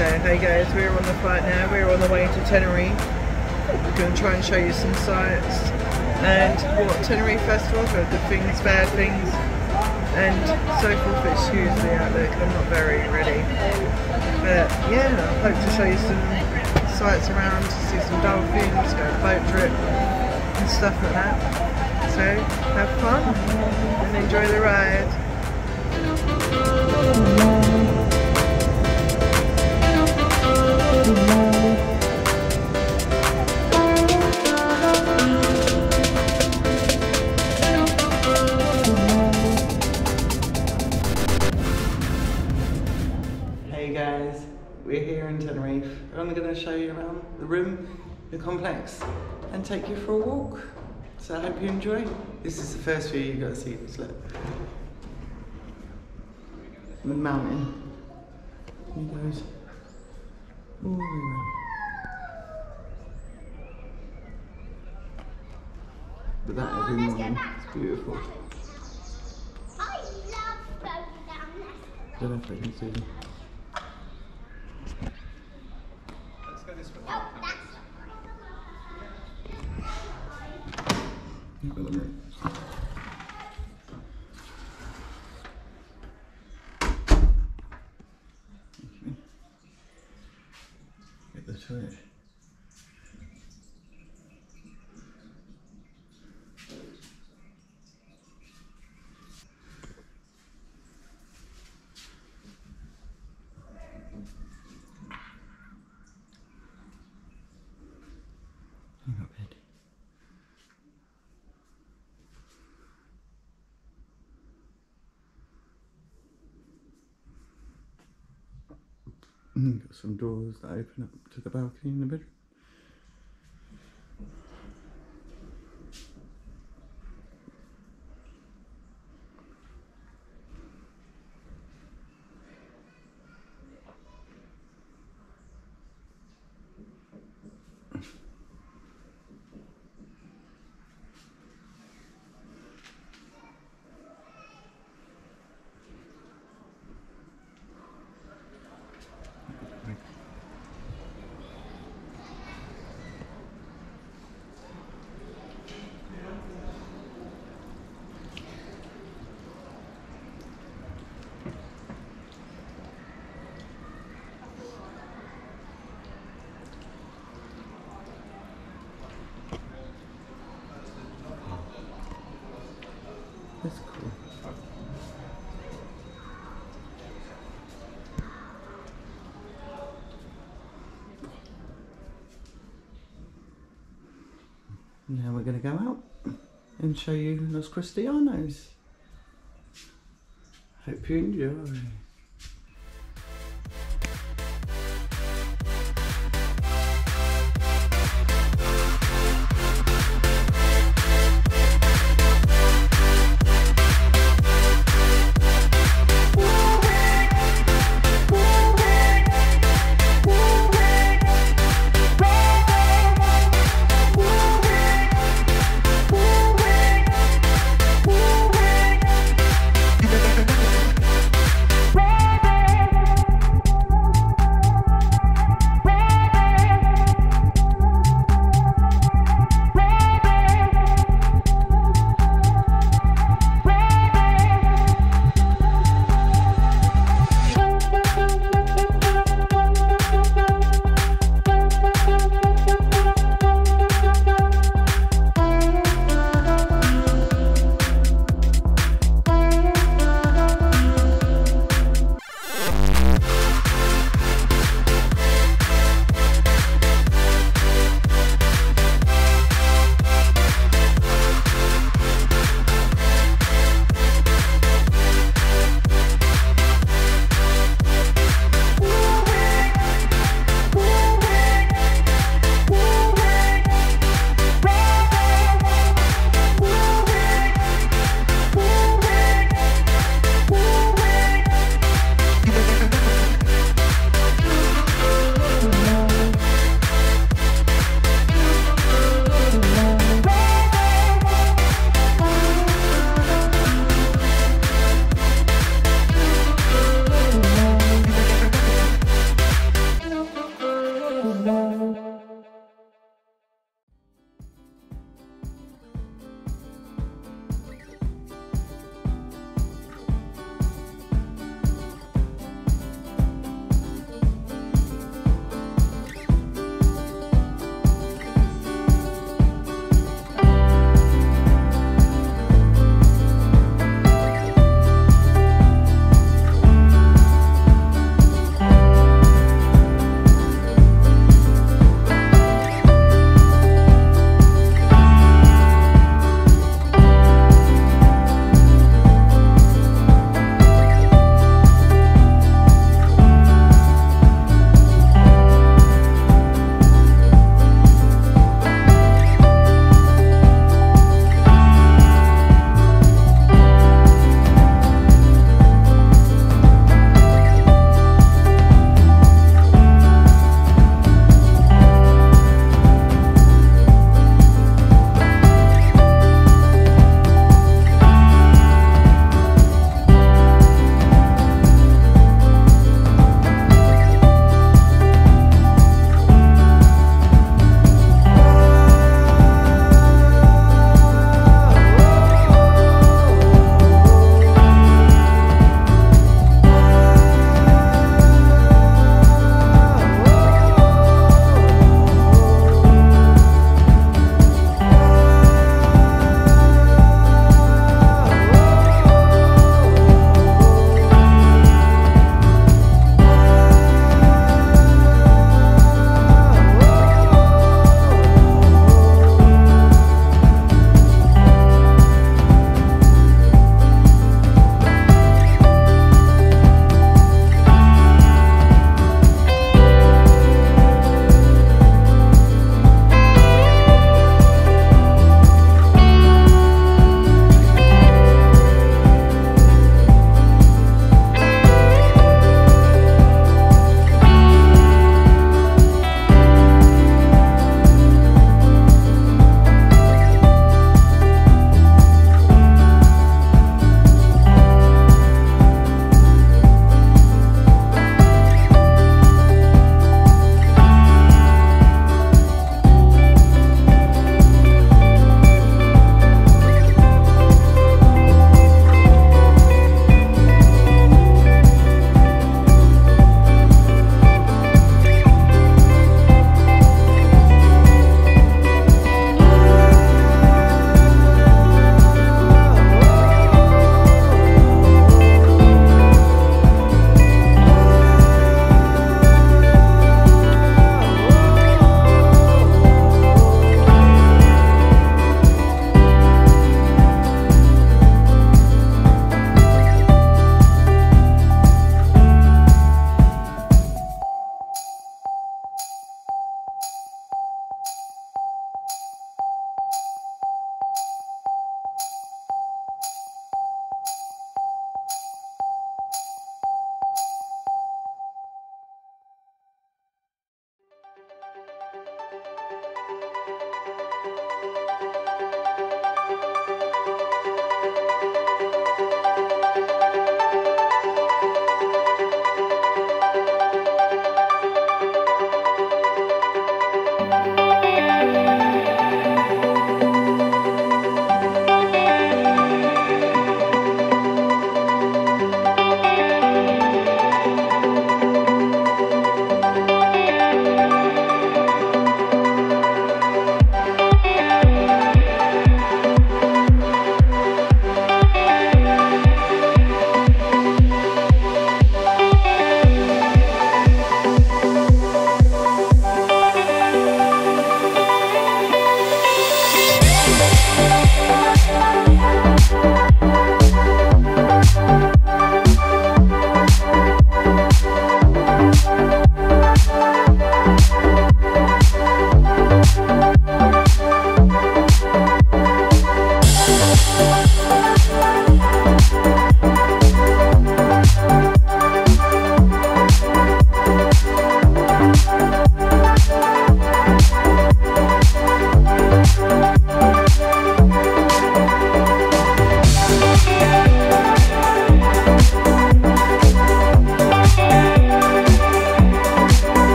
So hey guys, we're on the flight now, we're on the way to Tenerife. We're going to try and show you some sights and what Tenerife Festival, for good things, bad things and so forth. Excuse the outlook, I'm not very ready. But yeah, I hope to show you some sights around, to see some dolphins, go on a boat trip and stuff like that. So have fun and enjoy the ride. Hey guys, we're here in Tenerife. I'm going to show you around the room, the complex, and take you for a walk. So I hope you enjoy. This is the first view you've got to see. Just look. The mountain. He goes all the way around. But that every morning, it's beautiful. I love going down there. Don't know if I can see them. Let's go this way. Oh, that's Get the toilet. Hang up bed. Got some doors that open up to the balcony in the bedroom. That's cool. Now we're going to go out and show you Los Cristianos. Hope you enjoy.